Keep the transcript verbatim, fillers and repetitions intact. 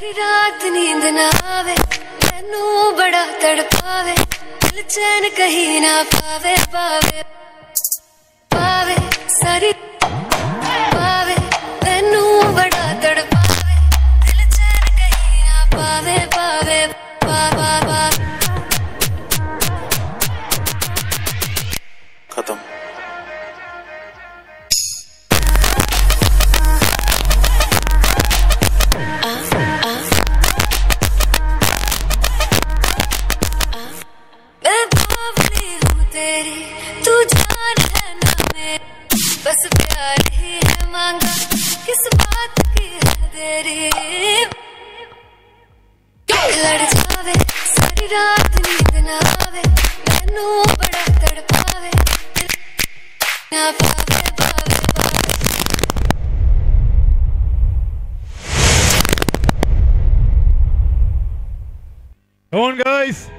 सारी रात नींद ना आवे मैनू बड़ा तड़पावे दिल चैन कहीं ना पावे पावे पावे सारी पावे मैनू बड़ा तड़पावे दिल चैन कहीं ना पावे पावे पा पा पा खत्म। बस प्यार ही है मांगा किस बात की है देरी लड़ जावे सारी रात नींद ना आवे मैनू बड़ा तड़पावे ना पावे पावे पावे। Come on guys,